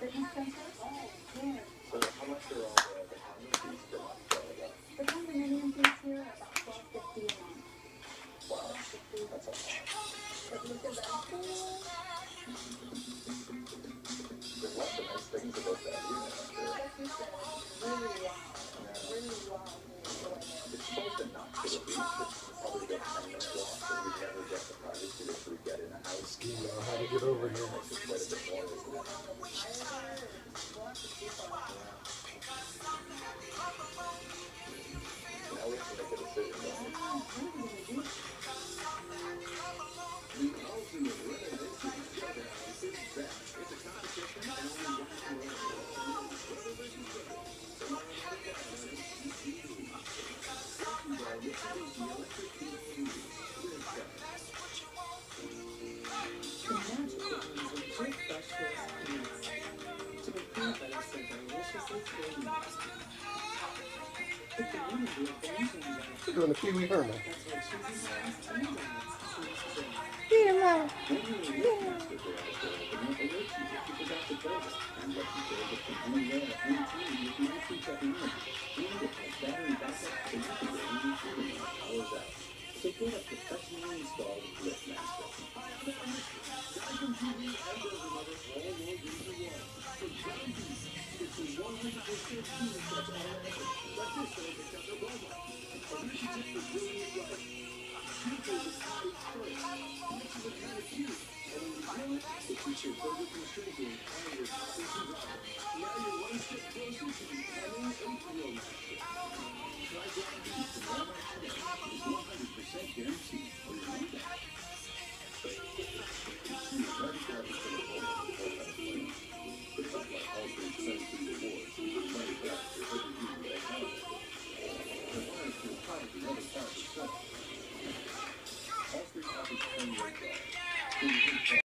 fitness center. Yeah. So how much are all the condo fees per month? The condominium fees here are about $12.50 a month. Wow, that's a lot. But look at that pool. There's lots of nice things about that unit, I'm sure. Like you said, really wow. Really wow. It's close enough to the beach, but probably about 10 minute walk, and we never get the privacy that we get in a house. Do you know how to get over here? Makes it quite a bit more, isn't it? We'll have to see about that. Now we have to make a decision, don't we? What are we going to do? The ultimate renovation showdown is back. It's a competition and only one can win. Renovation Showdown. Tomorrow night at 9 on CTV. Brought to you by Mitsubishi Electric Vehicles. Live better. The magic begins with good fresh roast peanuts. To make peanut butter so deliciously creamy. The community of game changer. You're doing a Pee-wee Herman. That's where cheesy hands and donuts choose to be. Yeah, Mom. When you're in your plastic world, the more alert you if you forgot to build it. And let you build it from anywhere, anytime with Nancy technology. And it has battery backup so you can go any shooting when it powers out. So get a professionally installed LiftMaster. Dyson TV and Desert Mother all rolled into one. So John Beef, it's a 100% food that's automatic. Like this one becomes a robot. Initiative for doing it right. People decide first. Makes it kind of cute. And when you do it, it keeps your burger from shrinking and your toppings from dropping. Now you're one step closer to becoming a grill master. Try John Beef from Walmart today. It's 100% guaranteed. Or you want that. All three offers 10 rate